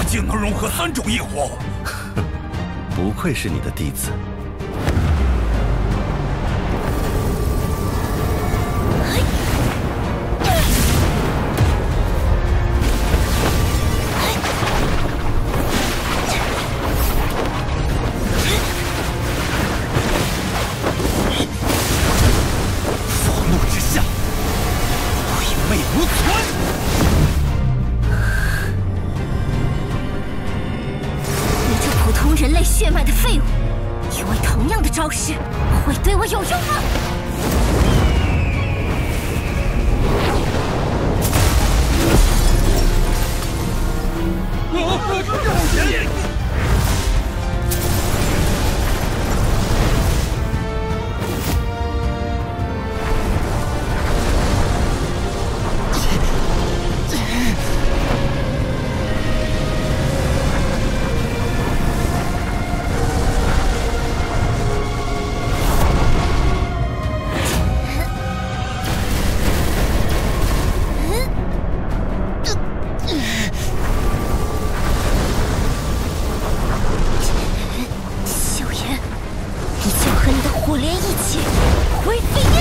竟能融合3种异火， 不愧是你的弟子。 佛怒之下，鬼魅无存。 普通人类血脉的废物，以为同样的招式会对我有用吗？萧炎，你就和你的火莲一起灰飞烟灭！